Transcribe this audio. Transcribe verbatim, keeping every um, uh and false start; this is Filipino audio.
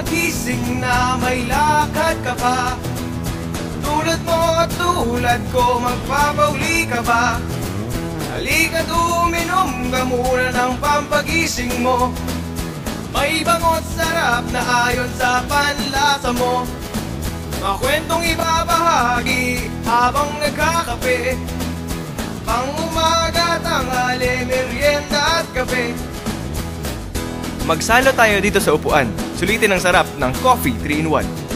magising na may lakad ka pa. Tulad mo at tulad ko, magpapauli ka ba? Halika't uminom ka muna ng pampagising mo. May bangot sarap na ayon sa panlasa mo. Mga kwentong ibabahagi habang nagkakape. Pang umaga, tanghali, merienda at kape. Magsalo tayo dito sa upuan. Sulitin ang sarap ng Coffee three in one.